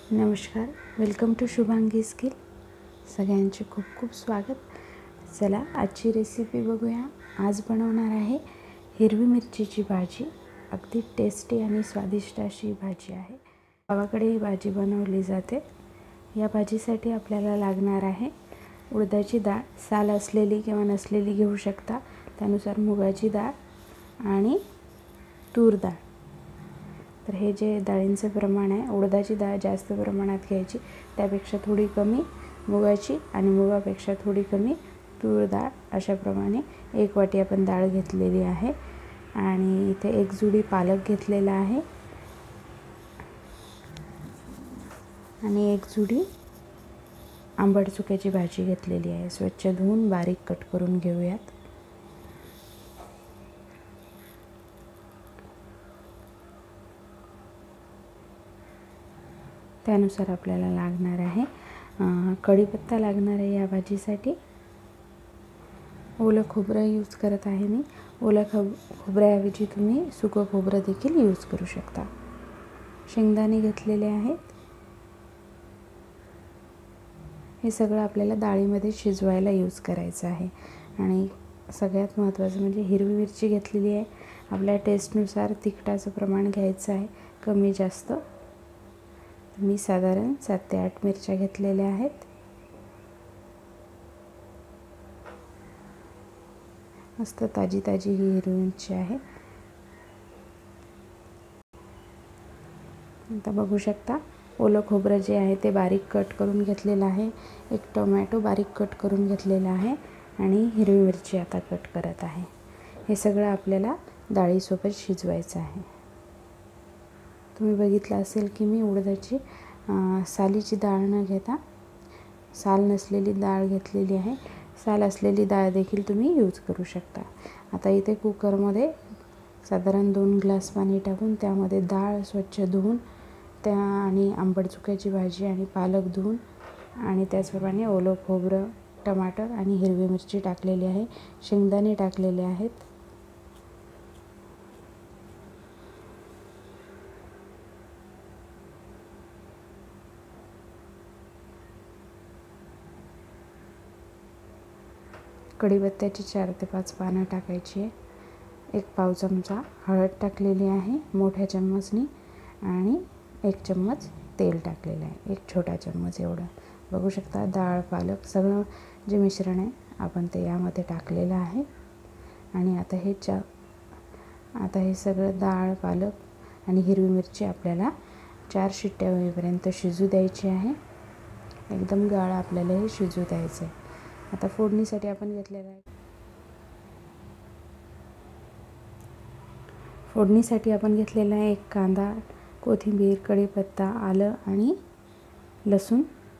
नमस्कार, welcome to Shubhangi skill. सगळ्यांचे खूप खूप स्वागत. चला आजची रेसिपी बघूया. आज बनवणार आहे हिरवी मिरचीची भाजी. अगदी टेस्टी आणि स्वादिष्ट अशी भाजी आहे. गावाकडे ही भाजी बनवली जाते. या भाजीसाठी आपल्याला लागणार आहे उडदाची डाळ, साल असलेली किंवा नसलेली घेऊ शकता. त्यानुसार मुगाची डाळ आणि तूर डाळ. तर हे जे डाळींचं प्रमाण आहे, उडदाची डाळ जास्त प्रमाणात घ्यायची, त्यापेक्षा थोडी कमी मुगाची आणि मुगापेक्षा थोडी कमी तूर डाळ. अशाप्रमाणे 1 वाटी आपण डाळ घेतलेली आहे. आणि इथे 1 जुडी पालक घेतलेला आहे आणि 1 जुडी आंबट चुक्याची भाजी घेतलेली आहे. स्वच्छ धुवून बारीक कट करून घेऊयात. त्यानुसार आपल्याला लागणार आहे कढीपत्ता लागणार आहे या भाजीसाठी. ओलं खोबरं यूज करत आहे मी. ओलं खोबऱ्याऐवजी तुम्ही सुकं खोबरं देखील यूज करू शकता. शेंगदाणे घेतलेले आहेत. हे सगळं आपल्याला डाळीमध्ये शिजवायला यूज करायचं आहे. आणि सगळ्यात महत्त्वाचं म्हणजे हिरवी मिरची घेतलेली आहे. आपल्या टेस्टनुसार तिखटाचं प्रमाण घ्यायचं आहे, कमी जास्त. मी साधारण 7 ते 8 मिरच्या घेतलेल्या आहेत. मस्त ताजी ताजी ही हिरवी मिरची आहे. आता बघू शकता ओलं खोबरं जे आहे ते बारीक कट करून घेतलेलं आहे. 1 टोमॅटो बारीक कट करून घेतलेला आहे आणि हिरवी मिरची आता कट करत आहे. हे सगळं आपल्याला डाळीसोबत शिजवायचं आहे. तुम्ही बघितलं असेल की मी उडदाची सालीची डाळ न घेता साल नसलेली डाळ घेतलेली आहे. साल असलेली डाळ देखील तुम्ही यूज करू शकता. आता इथे कुकरमध्ये साधारण 2 ग्लास पाणी टाकून त्यामध्ये डाळ स्वच्छ धुवून आणि आंबट चुक्याची भाजी आणि पालक धुवून आणि त्याचप्रमाणे ओलं खोबरं, टमाटर आणि हिरवी मिरची टाकलेली आहे. शेंगदाणे टाकलेले आहेत. कढीपत्त्याची 4 ते 5 पानं टाकायची आहे. 1 पाव चमचा हळद टाकलेली आहे मोठ्या चम्मचनी आणि 1 चम्मच तेल टाकलेलं आहे, 1 छोटा चम्मच एवढं. बघू शकता डाळ, पालक सगळं जे मिश्रण आहे आपण ते यामध्ये टाकलेलं आहे. आणि आता हे सगळं डाळ, पालक आणि हिरवी मिरची आपल्याला 4 शिट्ट्या होईपर्यंत शिजू द्यायची आहे. एकदम गाळ आपल्याला हे शिजू द्यायचं आहे. आता फोडणीसाठी आपण घेतलेला आहे. फोडणीसाठी आपण घेतलेला आहे 1 कांदा, कोथिंबीर, कढीपत्ता, आलं आणि लसूण.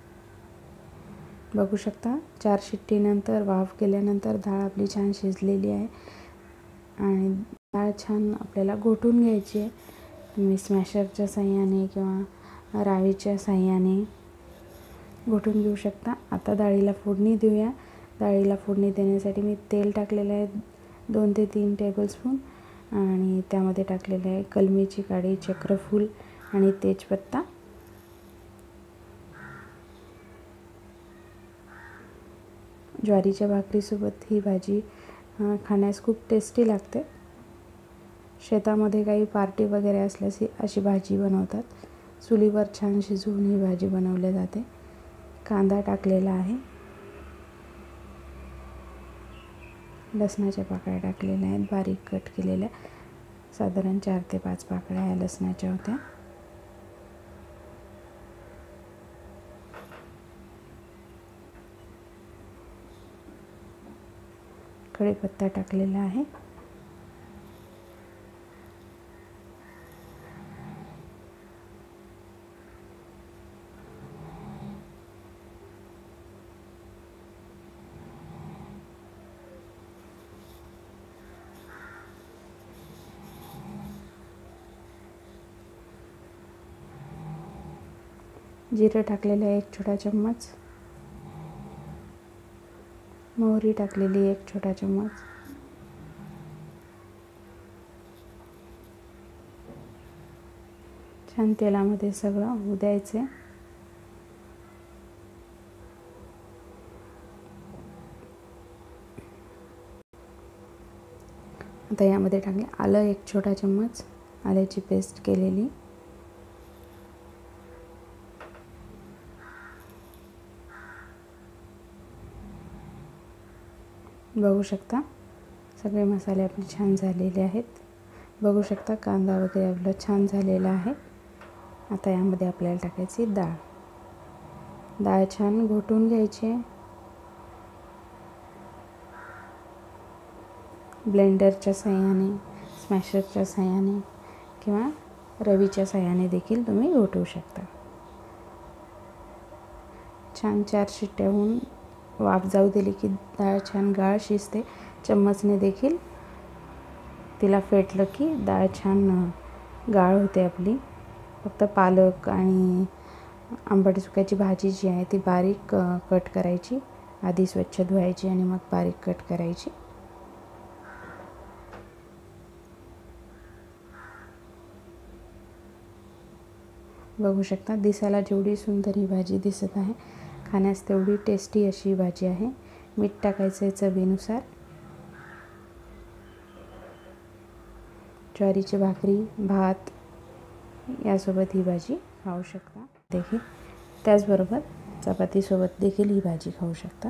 बघू शकता 4 शिट्टीनंतर वाफ केल्यानंतर डाळ आपली छान शिजलेली आहे. आणि डाळ छान आपल्याला घोटून घ्यायची आहे. तुम्ही स्मॅशरच्या साहाय्याने किंवा रावीच्या साहाय्याने घोटून घेऊ शकता. आता डाळीला फोडणी देऊया. डाळीला फोडणी देण्यासाठी मी तेल टाकलेलं आहे 2 ते 3 टेबलस्पून आणि त्यामध्ये टाकलेलं आहे कलमीची काडी, चक्रफूल आणि तेजपत्ता. ज्वारीच्या भाकरीसोबत ही भाजी खाण्यास खूप टेस्टी लागते. शेतामध्ये काही पार्टी वगैरे असल्यास अशी भाजी बनवतात. चुलीवर छान शिजवून ही भाजी बनवली जाते. कांदा टाकलेला आहे. लसणाच्या पाकळ्या टाकलेल्या आहेत बारीक कट केलेल्या. साधारण 4 ते 5 पाकळ्या या लसणाच्या होत्या. कढीपत्ता टाकलेला आहे. जिरं टाकलेलं आहे 1 छोटा चम्मच. मोहरी टाकलेली 1 छोटा चम्मच. छान तेलामध्ये सगळं होऊ द्यायचं आहे. आता यामध्ये टाकले आलं, 1 छोटा चम्मच आल्याची पेस्ट केलेली, बघू शकता सगळे मसाले आपले छान झालेले आहेत. बघू शकता कांदा वगैरे आपला छान झालेला आहे. आता यामध्ये आपल्याला टाकायची डाळ. डाळ छान घोटून घ्यायची आहे. ब्लेंडरच्या साहाय्याने, स्मॅशरच्या साहाय्याने किंवा रवीच्या साहाय्याने देखील तुम्ही घोटवू शकता. छान 4 शिट्ट्या होऊन वाफ जाऊ दिली की डाळ छान गाळ शिजते. चम्मचने देखील तिला फेटलं की डाळ छान गाळ होते आपली. फक्त पालक आणि आंबट चुक्याची भाजी जी आहे ती बारीक कट करायची. आधी स्वच्छ धुवायची आणि मग बारीक कट करायची. बघू शकता दिसायला जेवढी सुंदर ही भाजी दिसत आहे, खाण्यास तेवढी टेस्टी अशी भाजी आहे. मीठ टाकायचं आहे चवीनुसार. ज्वारीची भाकरी, भात यासोबत ही भाजी खाऊ शकता देखील. त्याचबरोबर चपातीसोबत देखील ही भाजी खाऊ शकता.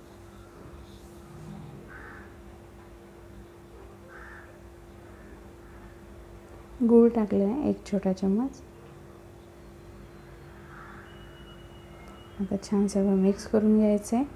गूळ टाकले आहे 1 छोटा चम्मच. आता छान सगळं मिक्स करून घ्यायचं आहे.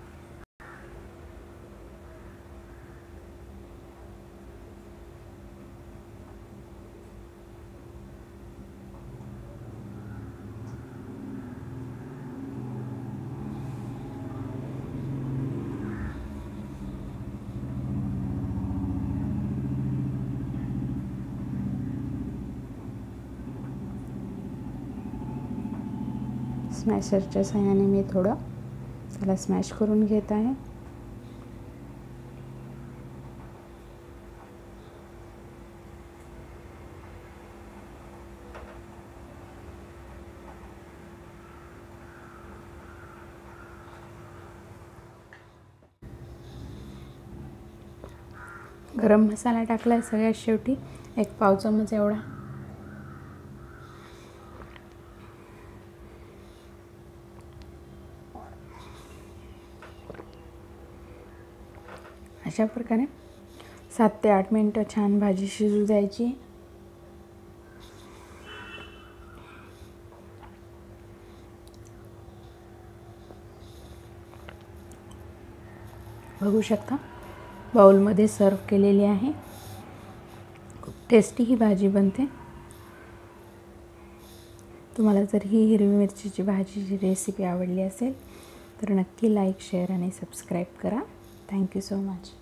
स्मॅशरच्या साहाय्याने मी थोडं त्याला स्मॅश करून घेत आहे. गरम मसाला टाकला आहे सगळ्यात शेवटी 1 पाव चमच एवढा. अशा प्रकारे 7 ते 8 मिनिटं छान भाजी शिजू द्यायची. बघू शकता बाउलमध्ये सर्व केलेली आहे. खूप टेस्टी ही भाजी बनते. तुम्हाला जर ही हिरवी मिरचीची भाजीची रेसिपी आवडली असेल तर नक्की लाईक, शेअर आणि सबस्क्राईब करा. Thank you so much.